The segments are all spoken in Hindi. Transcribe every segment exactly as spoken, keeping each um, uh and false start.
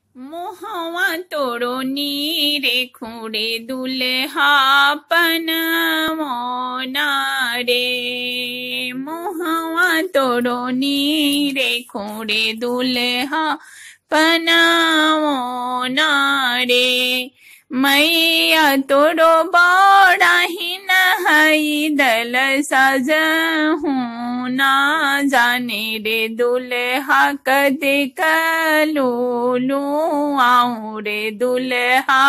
मोहवा तोड़ो नीरे खूड़े दुल्हा पनमोना रे। मोहवा तोड़ो नीरे खूड़े दुल्हा पनमोना रे। मैया तोड़ो बड़ा ही नहाई दल सजहूँ ना जाने रे दुल्हा कदे कलूलू आऊं रे दुल्हा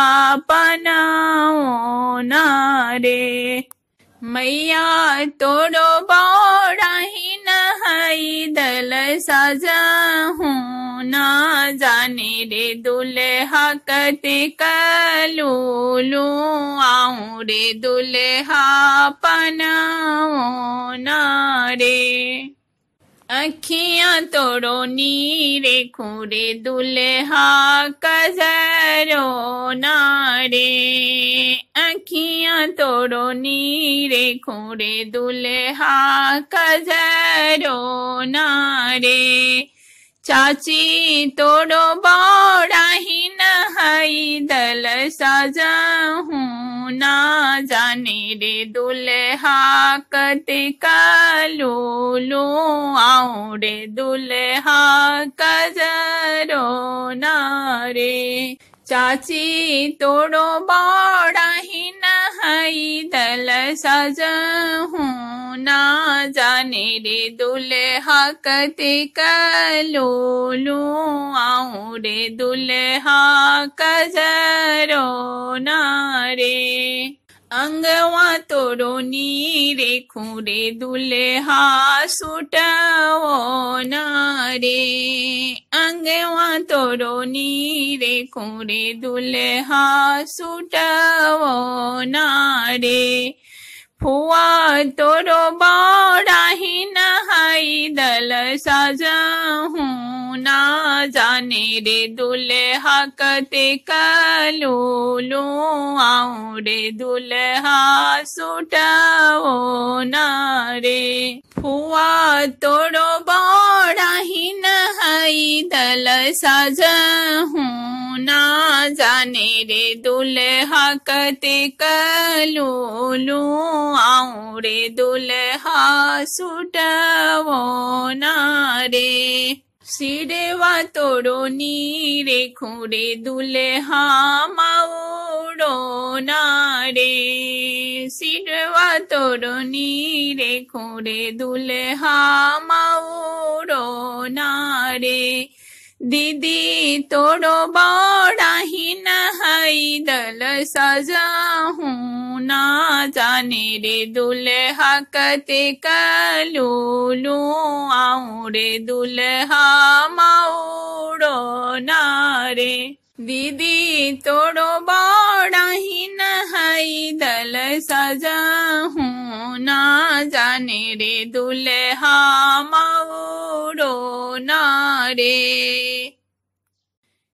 पनाओ ना रे। मैया तोड़ो बड़ा ही नहाई दल सजहूँ ना जाने रे दुल्हा कदे कलूलू आऊं रे दुल्हा पनाओ ना रे। अखियां तोड़ो नीरे खूरे दुल्हा कजरो ना रे। अखियां तोड़ो नीरे खूरे दुल्हा कजरो ना रे। चाची तोड़ो बड़ा ही नहाई दल सजहूँ ना जाने रे दुल्हा कते कलूलू आऊं रे दुल्हा कजरो ना रे। चाची तोड़ो बड़ा ही नहाई दल सजहूँ ना जाने रे दुल्हा कते कलूलू आऊं रे दुल्हा कजरो ना रे। अंगवा तोड़ो नीरे खूरे दुल्हा सुटवो ना रे। अंगवा तोड़ो नीरे खूरे दुल्हा सुटवो ना रे। फुआ तोड़ो बड़ा ही नहाई दल सजहूँ ना जाने रे दुल्हा कते कलूलू आऊं रे दुल्हा सुटवो ना रे। फुआ तोड़ो बड़ा ही नहाई दल सजहूँ ना जाने रे दुल्हा कते कलूलू आऊं रे दुल्हा सुटवो ना रे। सिरवा तोड़ो नीरे खूरे दुल्हा माउड़ो ना रे। सिरवा तोड़ो नीरे खूरे दुल्हा माउड़ो ना रे। दीदी तोड़ो बड़ा ही नहाई दल सजहूँ ना जाने रे दुल्हा कते कलूलू आऊं रे दुल्हा माउड़ो ना रे। दीदी तोड़ो बड़ा ही नहाई दल सजहूँ ना जाने रे दुल्हा माउड़ो ना रे।